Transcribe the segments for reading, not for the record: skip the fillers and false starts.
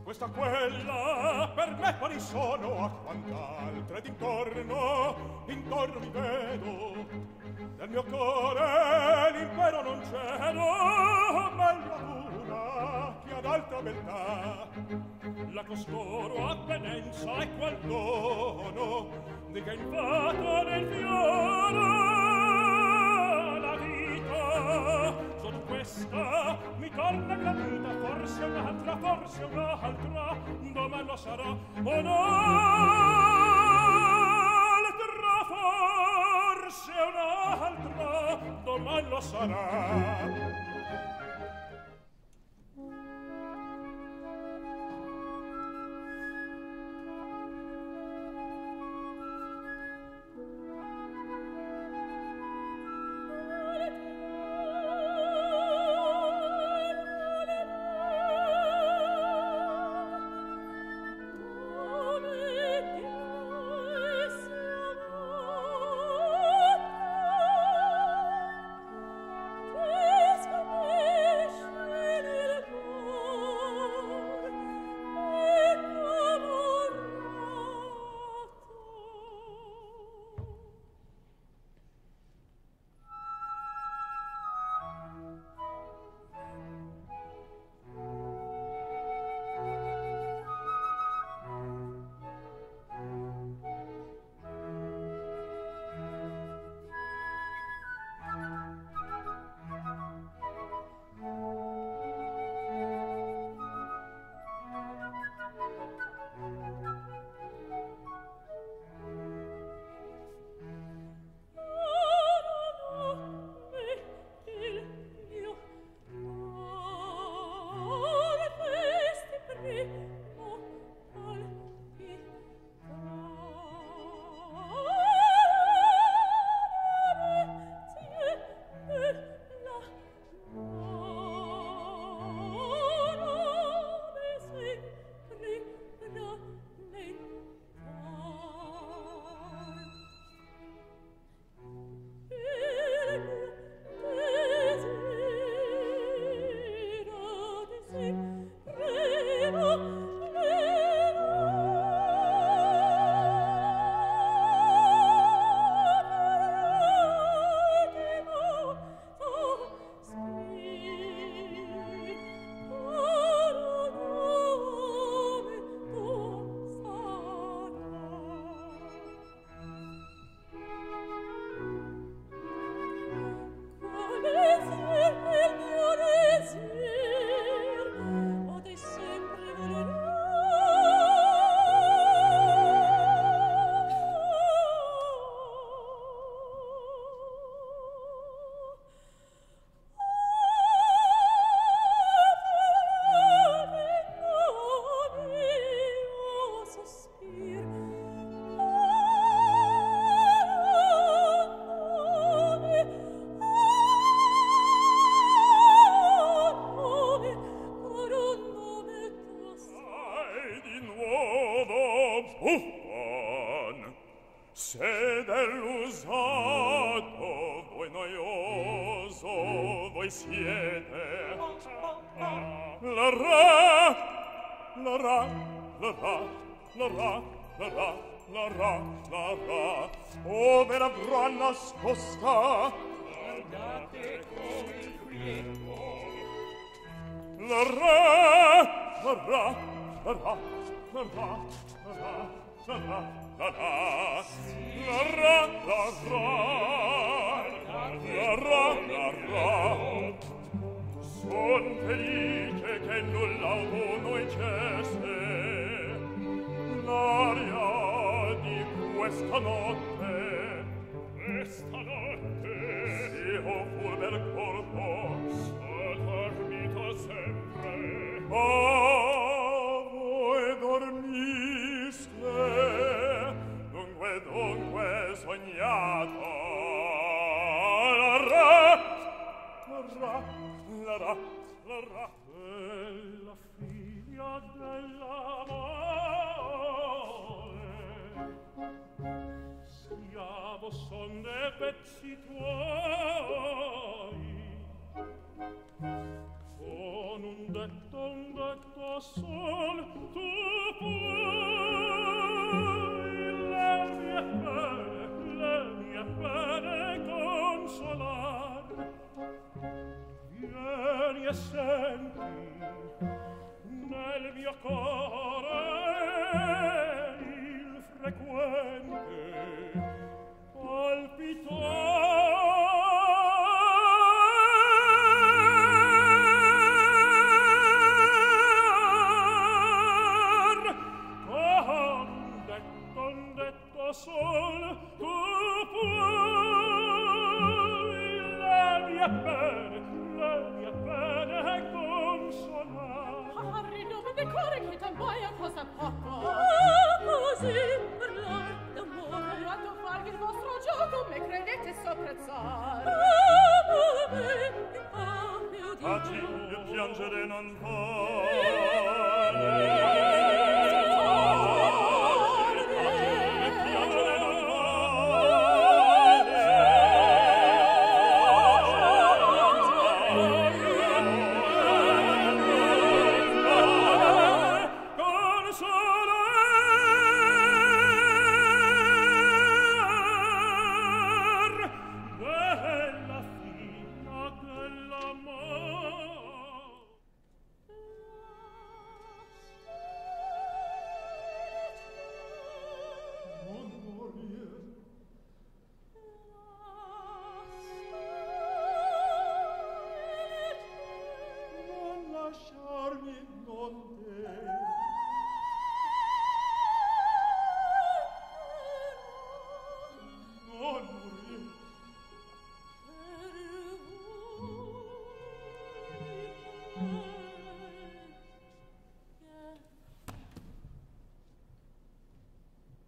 questa quella per me quali sono a quant'altre d'intorno mi vedo nel mio cuore l'impero non cedo meglio una che ad altra beltà la costoro avvenenza e qual dono di che invato nel fiore la vita sotto questa mi torna gradita forse un'altra domani lo sarà o un'altra forse un'altra domani lo sarà Son felice che nulla noi cesse l'aria di questa notte si ho fulber corpo s'addormita sempre voi dormiste dunque sognato la bella figlia dell'amore schiavo son dei pezzi tuoi con un detto sol tu puoi le mie pene consolar. Vieni e senti nel mio cuore il frequente palpitar. Con detto sol tu puoi le mie pene consolar. Harry, non mi cuore che te muoia cosa poco. Così parlar d'amore. Quando farvi il vostro gioco me credete sopprezzar. Mio Dio. A Dio piangere non può.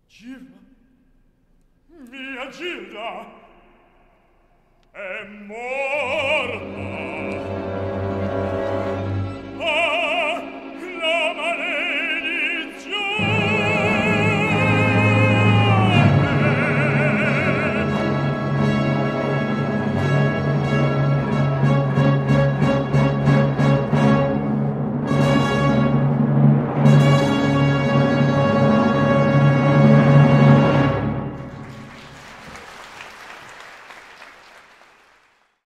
Gilda, mia Gilda, è morta.